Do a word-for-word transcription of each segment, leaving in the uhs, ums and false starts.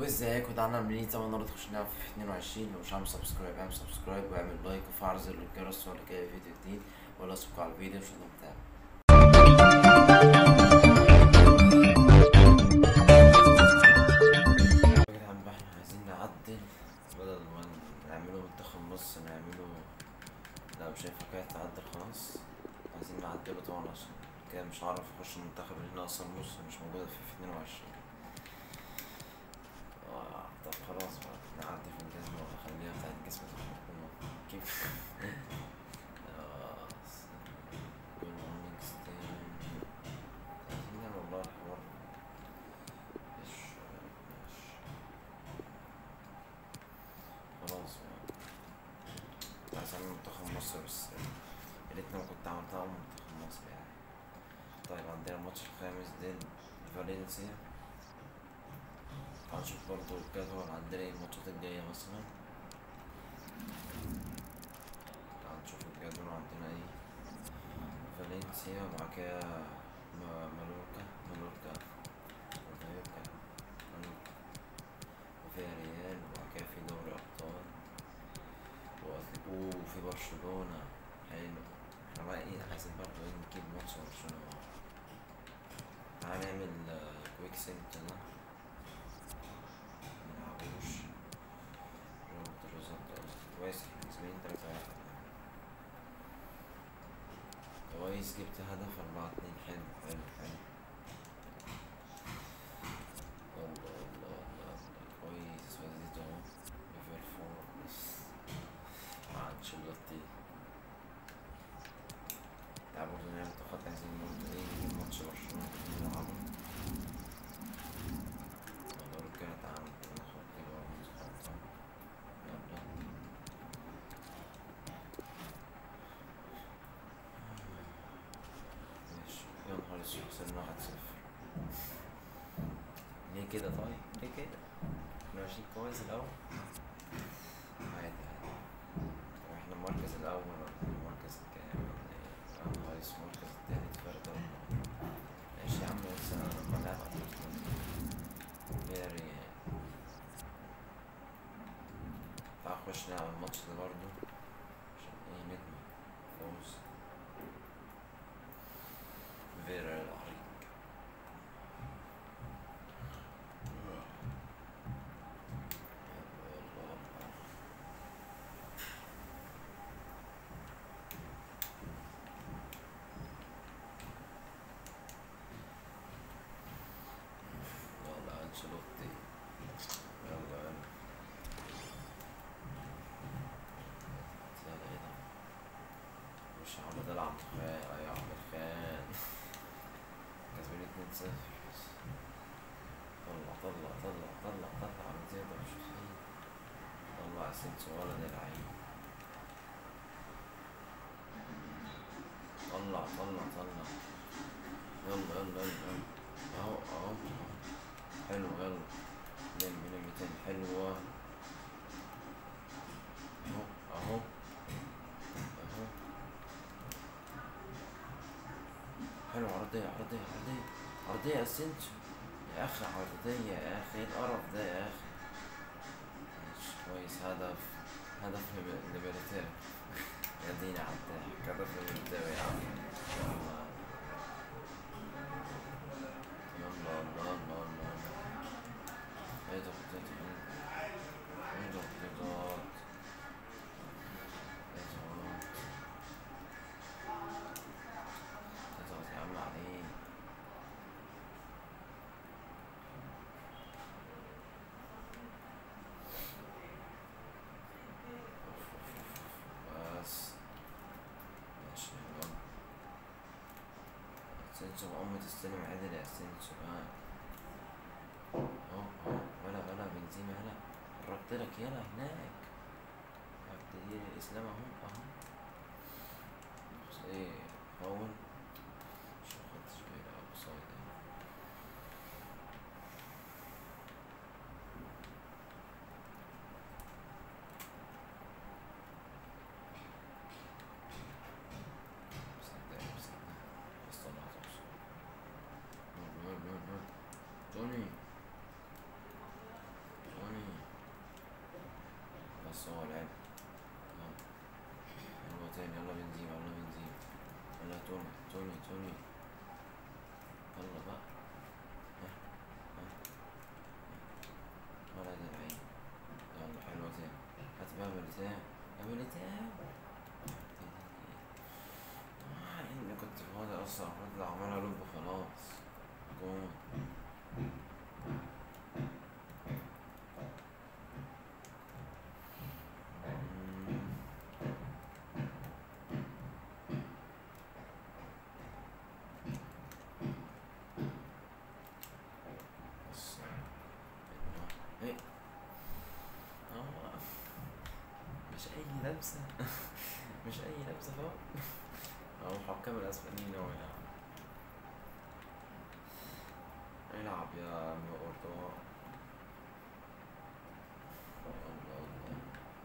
ازيك ودعنا منين زي ما النهارده تخش نلعب في اتنين وعشرين. لو مش عامل سبسكرايب اعمل سبسكرايب واعمل لايك وفعل زر الجرس ولا جاي فيديو جديد ولا اسبقوا على الفيديو عشان بتاعي. يا جدعان بقى احنا عايزين نعدل بدل ما نعمله منتخب مصر نعمله. لا مش هينفع كده تعدل خلاص، عايزين نعدله طبعا عشان كده مش هعرف اخش المنتخب لان اصلا مصر مش موجودة في اتنين وعشرين. آه، طب خلاص بقى نعدي في الجزمة ونخليها بتاعت جسم الحكومة كيف. آه، كل مورنينج ستيل عايزين نعمل والله الحوار مش مش خلاص بقى. كنت عايز اعمل منتخب مصر بس يا ريتني ما كنت عملتها منتخب مصر يعني. طيب عندنا الماتش الخامس ضد فالنسيا. هنشوف برضه الجدول عندنا ايه الماتشات الجاية مثلا. هنشوف الجدول عندنا ايه. فالنسيا وبعد كده م- مالوركا مالوركا مالوركا مالوركا وفيها ريال وبعد كده في دوري أبطال وأتلي- وفي برشلونة. حلو. احنا بقى ايه عايزين برضه ايه نجيب ماتش برشلونة. تعالى نعمل كويك سنت ده منلعبوش رابط الريزلت أصلا كويس احنا كسبانين تلاتة واحد. كويس جبت هدف أربعة اتنين. حلو حلو حلو. الله الله الله الله كويس فازيت اهو. ليفربول مع انشيلوتي. تعال برضه نعمل منتخب عايزين برضه ايه نجيب ماتش برشلونة نلعبه. مالوركا تعال ناخد كده ونظبطها. يلا ماشي. يا نهار اسود خسرنا واحد صفر. ليه كده طيب ليه كده؟ احنا ماشيين كويس الأول. عادي عادي. طب احنا المركز الأول ولا المركز الكام ولا ايه؟ اه كويس المركز التالت فرق تلات نقط. ماشي يا عم بس أنا لما نلعب أتلتيكو يا ريال. تعال نخش نلعب الماتش ده برضه عشان ايه نضمن فوز فيرا العريق. يلا يلا يلا. يلا انشيلوتي. يلا يلا. يلا ايه ده؟ مش عمال العب خان يا عمال خان. كسبان اتنين صفر. طلع طلع طلع طلع طلع من زيادة مش فيه. طلع اسينسيو ولد العين. طلع طلع طلع. يلا يلا يلا اهو اهو اهو. حلو يلا. لم لم تاني حلوة اهو اهو اهو. حلو عرضية عرضية عرضية عرضية اسينسيو. يا اخي عرضية يا اخي ايه القرف ده يا اخي. ماشي كويس هدف. هدف ليبرتاو. يا ديني عالضحك هدف ليبرتاو يا عم. يلا يلا يلا يلا يلا. اضغط اضغط اضغط اضغط اضغط اضغط يا عم عليه. أوف أوف أوف أوف. بس ماشي يلا. اسينسيو أول ما تستلم عدل يا اسينسيو بقى. اهو اهو ولا ولا بنزيما هلا. قربتلك يلا هناك. عبد الدين الإسلام اهو اهو. بس ايه فاول. مش مخدتش بالي اوف سايد اهي. مصدق مصدق بس طلعت اوف سايد. يلا يلا يلا. توني بس هو لعب. اه يلا تاني، يلا بنزيما، يلا بنزيما، يلا توني توني توني، يلا بقى. ها ها ولا ده العين. يلا حلوة تاني، هات بقى ميليتاو، يا ميليتاو. اه اني كنت فاضي اصلا، فاضي عمال الوب خلاص. جون. بس ايه، اه مش اي لمسة. مش اي لمسة فوق. او الحكام الاسبانيين اهو يلعب. العب يا ام اوردو. الله الله،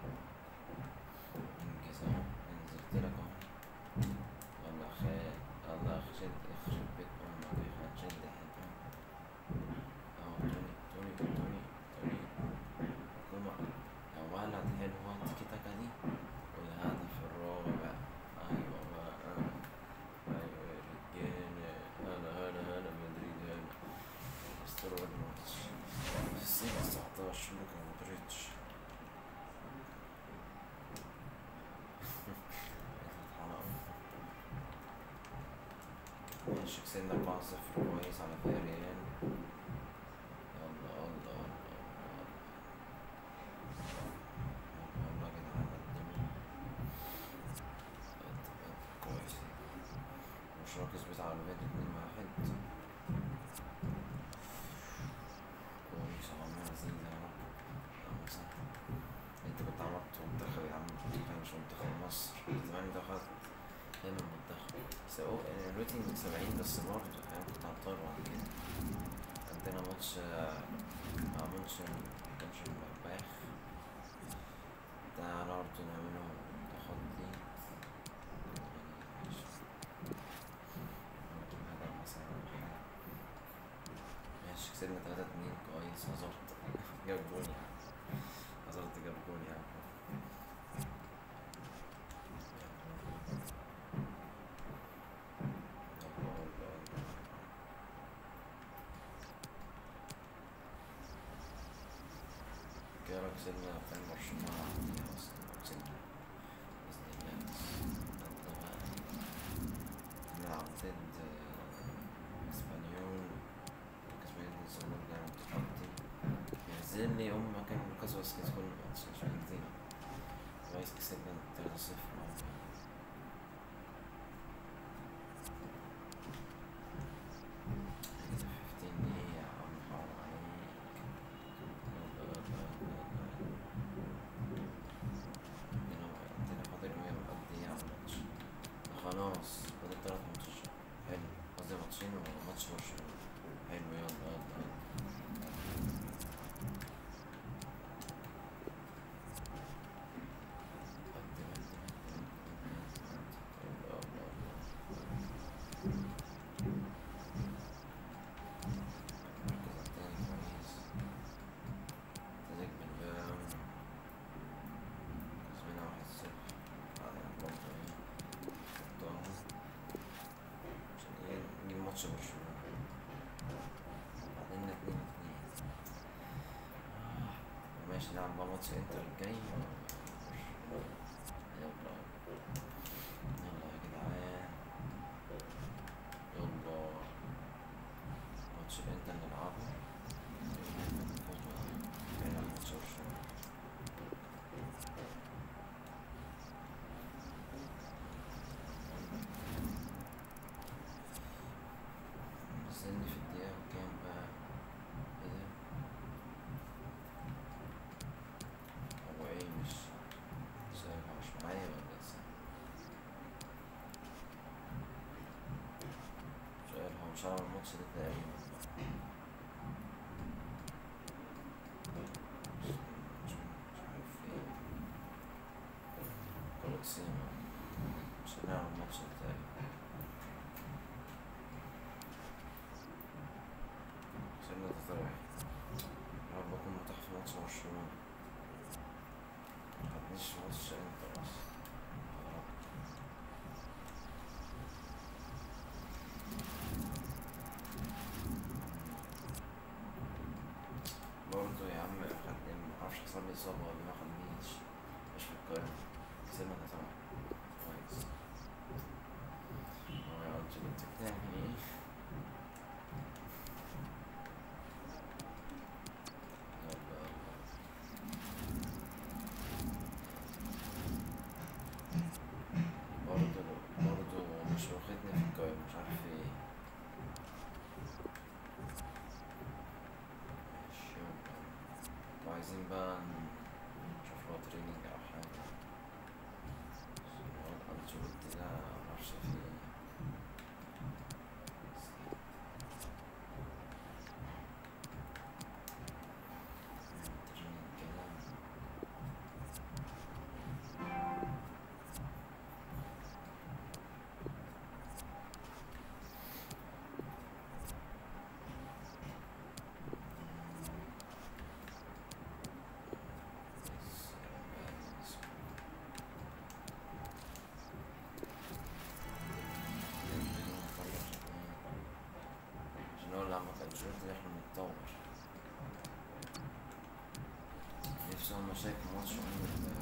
انجز اهو، نزلتلك اهو. يلا يا خال، يلا يا خال، شد اخرب بيت امك يا خال، شد حيلك اهو. توني توني توني توني، كوما. يا ولد حلوة التيكي تاكا دي، والهدف الرابع. ايوه بقى، ايوه يا رجالة، هلا هلا هلا مدريد، هلا استروا الماتش في السنة تسعتاشر. لوكا مودريتش. ماشي، كسبنا أربعة صفر، كويس على فياريال. يلا الله الله الله، يلا يا جدعان قدموا. قد قد كويس. مشروع كسبت على الفيديو اتنين واحد. كويس اهو، لذيذ يا رب. يلا سهل. انت كنت عملت منتخب يا عم، كان مش منتخب مصر زمان دخلت هنا المنتخب. بس هو يعني الريتنج سبعين بس برضه فاهم، كنت هضطر بعد كده. عندنا ماتش مع مونشن مونشن باخ بتاع ناruto، نعمله تخطي. ماشي، ممكن هدف مثلا ولا حاجة. ماشي كسبنا تلاتة اتنين، كويس. هازارد جاب جون يا عم، هازارد جاب جون يا عم. كده كسبنا فاهم برشلونة عادي أصلا، كسبنا بإذن الله. بس نبدأ بقى نلعب ضد اسبانيول. اسبانيول لسه برجع متقدم، بينزلني أم مكان لوكاس فاسكيز كل ماتش مش بينزلني. كويس كسبنا تلاتة صفر. خمستاشر ايه يا عم، حرام عليك. يلا يلا يلا يلا، عندنا عندنا فاضل مية وقد ايه على الماتش ده؟ خلاص فاضل تلات ماتش. حلو، قصدي ماتشين وماتش برشلونة. حلو، يلا يلا يلا. قدم قدم قدم قدم قدم، يلا يلا يلا. المركز التاني كويس. اتلتيك بالباو كسبنا واحد صفر. بعدين برضه ايه، حطها عشان ايه نجيب ماتش برشلونة. بعدين اتنين اتنين. آه. ماشي، نلعب بقى ماتش انتر الجاي. يلا يلا يا جدعان، يلا ماتش الانتر نلعبه. نفوز بقى، نلعب ماتش برشلونة. نزلني في الدقيقة كام بقى؟ ايه ده؟ هو ايه، مش سايب مش معايا ولا ايه؟ مش عارف، هو مش هلعب الماتش ده تقريبا. مش مش مش عارف ايه. كولوسيوم، مش هنلعب الماتش ده تقريبا. كسبنا تلاتة واحد. يا رب أكون متاح في ماتش برشلونة. مش ماتش انتر بس. برضه يا عم خد معرفش حصل لي إصابة ولا ما خدنيش، مش في القاهرة. كسبنا طبعا كويس. هو يا أنشيلوتي بتعمل ايه؟ يلا يلا. برضه برضه مش واخدني في القاهرة، مش عارف ايه. ماشي يلا. وعايزين بقى نشوف له تريننج أو حاجة. الواد أنشيلوتي ده معرفش فيه ايه. تريننج كده. بس ننزل ونخلص عشان هو اللي عمل أنشيلوتي إن احنا نتطور. نفسي هما شايفوا ماتش عمر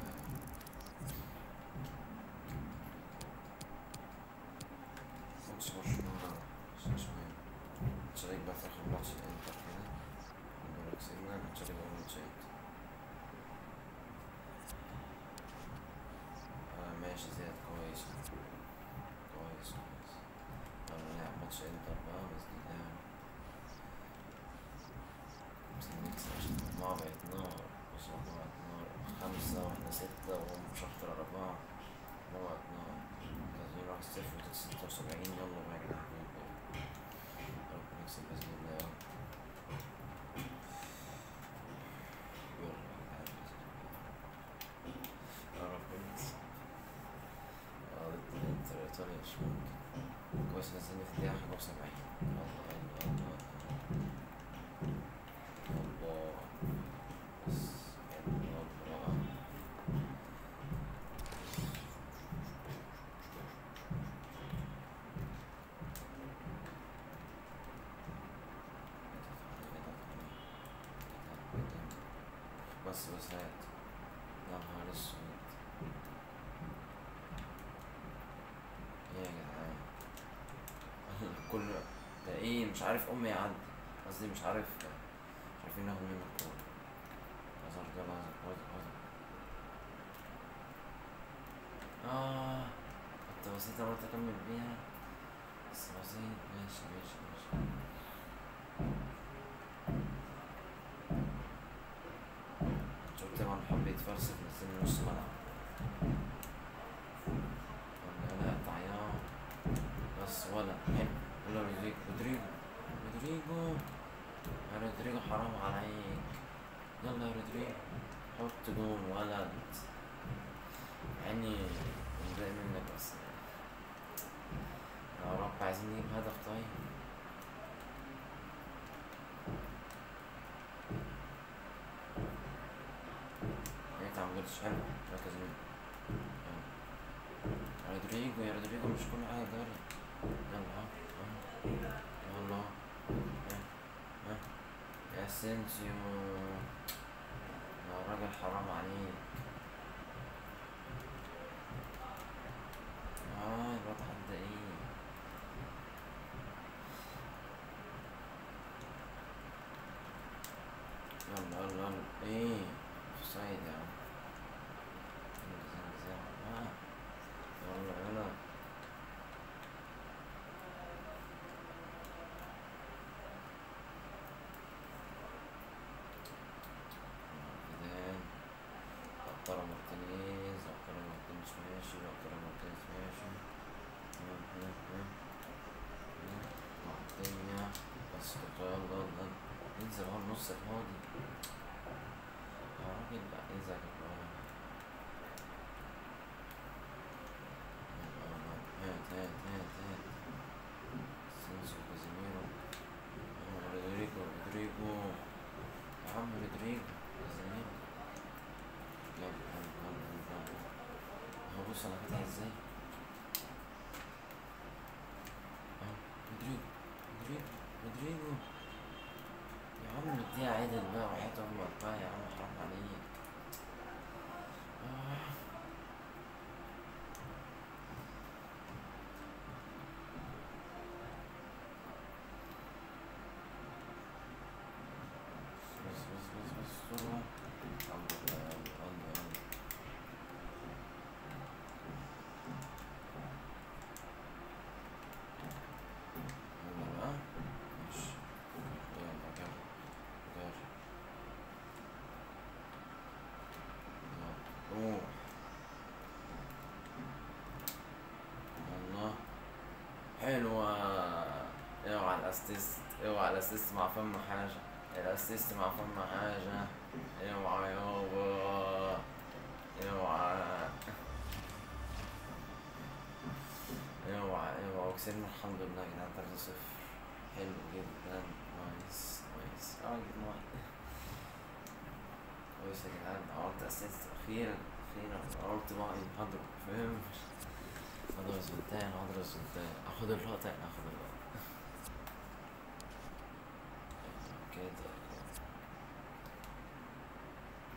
ماتش برشلونة، عشان شوية نشارك بقى في آخر ماتش الإنتر كده. لو كسبنا نشارك بقى ماتشات. آه ماشي زياد كويس كويس كويس. يلا نلعب ماتش إنتر بقى بإذن الله. عايزين نكسب عشان المجموعة بقت نار. بص المجموعة بقت نار، خمسة واحنا ستة وهم مش أكتر أربعة. المجموعة بقت نار. كسبين واحد صفر وتلاتة ستة وسبعين. يلا بقى يا جدعان يا رب نكسب بإذن الله يا رب. يلا يا جدعان بإذن الله يا رب نكسب. اه ضد الإنتر إيطاليا مش ممكن. كويس نازلين في الدقيقة حاجة وسبعين. يلا يلا يلا يلا بس. يلا يلا. بس بس هات. يا نهار اسود. ايه يا جدعان. كل ده ايه مش عارف امي يعدي. قصدي مش عارف مش عارفين ناخد منه الكورة. هازارد يلا هازارد هازارد. اه كنت بسيطة قلت اكمل بيها بس بسيط. ماشي ماشي ماشي. شفت طبعا حب يتفلسف نزلني نص ملعب. ولا لا طعيان بس ولا حلو. يلا رودريجو رودريجو رودريجو يا رودريجو حرام عليك. يلا يا رودريجو حط جون ولد. يعني متضايق منك بس يا رب عايزين نجيب هدف طيب. انت عملتش حلو. ركز مني. يا رودريجو يا رودريجو مش كل حاجة جري. يلا ها ها يلا ها ها يا اسينسيو يا راجل حرام عليك. اه الواد حد ايه. يلا يلا يلا ايه اوفسايد يا عم. انزل انزل ها يلا يلا. زيدان. لوتارو مارتينيز لوتارو مارتينيز ماشي لوتارو مارتينيز ماشي. ها ها ها ها مارتينيا بس كنت يلا يلا انزل اهو النص الفاضي يا راجل. لا انزل يا جبران. يلا الاسيست، اوعى الاسيست مع فم حاجة، الاسيست مع فم حاجة، اوعى يابا، اوعى اوعى اوعى. وكسبنا الحمد لله يا جدعان تلاتة صفر. حلو جدا، نايس نايس. اه يا جدعان كويس يا جدعان، عملت اسيست اخيرا اخيرا. قلت بقى هضرب، فاهم؟ هضرب سلطان هضرب سلطان، اخد اللقطة يعني اخد اللقطة كده.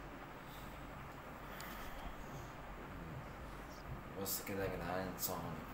بس كده يا جدعان، سلام عليكم.